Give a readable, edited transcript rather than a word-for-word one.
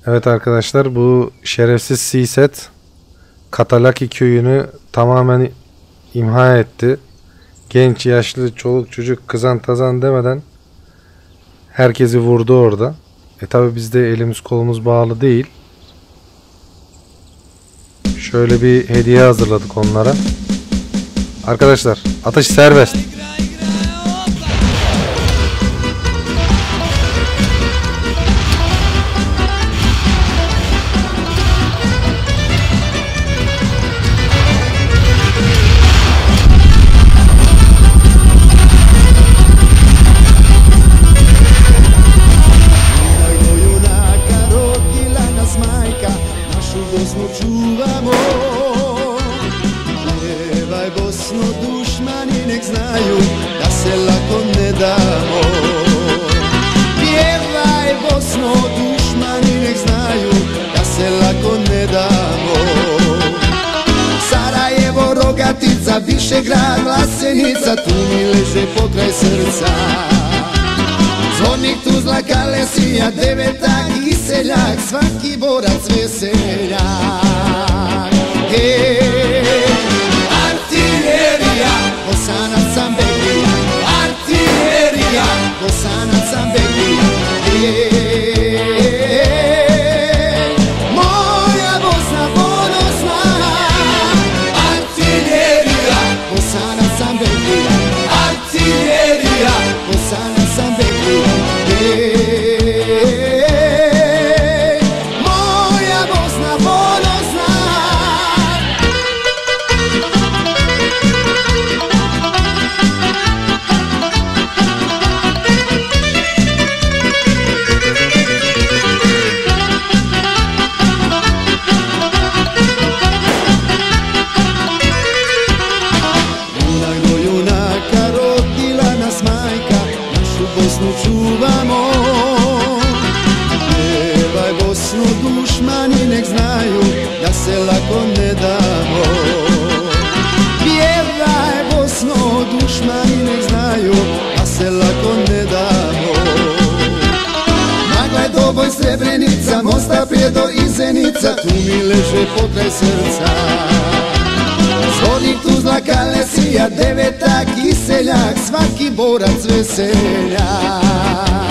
Evet arkadaşlar, bu şerefsiz Siset Katalaki köyünü tamamen imha etti. Genç, yaşlı, çoluk çocuk, kızan tazan demeden herkesi vurdu orada. Tabi bizde elimiz kolumuz bağlı değil. Şöyle bir hediye hazırladık onlara. Arkadaşlar, atış serbest. Čuvamo, pjevaj Bosno, dušmani nek znaju da se lako ne damo. Pjevaj Bosno, dušmani nek znaju da se lako ne damo. Sarajevo, Rogatica, Višegrad, Vlasenica, tu mi leže pokraj srca. Zvornik, Tuzla, Kalesija, Devetak i Seljak, svaki borac veseljak. Artiljerija, Bosanac Ambekija, artiljerija, Bosanac Ambekija. Moja Bosna ponosna, artiljerija, Bosanac Ambekija, artiljerija, Bosanac Ambekija. Bosnu čuvamo, pjevaj Bosnu, dušmani nek znaju da se lako ne damo. Pjevaj Bosnu, dušmani nek znaju da se lako ne damo. Magla je Doboj, Srebrenica, Mostar, Prijedor i Zenica, tu mi leže pokraj srca. Zvornik, Tuzla, Kalesija, Devetak i Seljak, svaki borac veseljak.